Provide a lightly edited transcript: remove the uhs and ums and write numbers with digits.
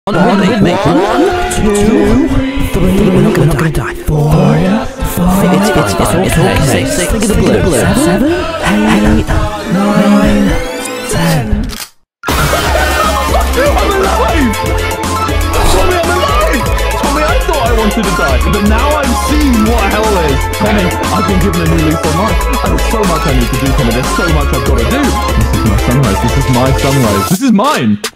Mate. 1, 2, 3. We're not gonna die. 4, 5. It's okay. 6. Think of the blue. 7, 8, 9, 10. I'm alive! Tommy, I'm alive! Tommy, I thought I wanted to die, but now I'm seeing what hell is. Tommy, I've been given a new lease on life. There's so much I need to do, Tommy. There's so much I've got to do. This is my sunrise. This is my sunrise. This is mine.